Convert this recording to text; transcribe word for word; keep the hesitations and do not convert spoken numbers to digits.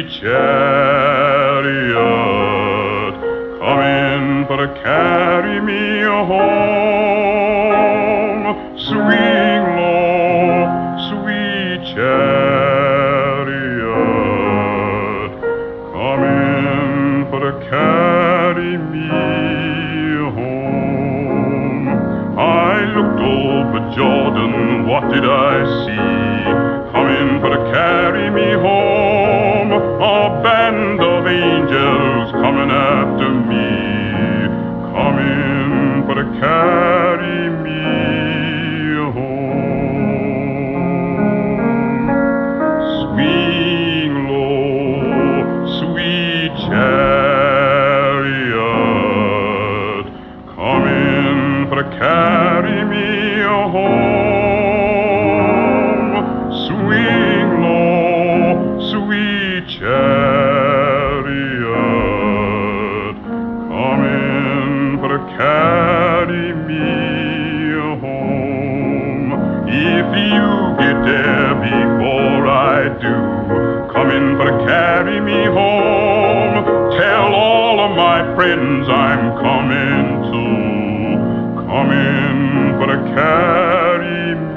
sweet chariot, come in for to carry me home. Swing low, sweet chariot, come in for to carry me home. I looked over Jordan, what did I see? Coming for to carry me home, a band of angels coming after me, coming for to carry me home. Swing low, sweet chariot, coming for to carry me home. Swing low, sweet chariot, coming for to carry me home. If you get there before I do, coming for to carry me home. Tell all of my friends I'm coming too, coming for to carry me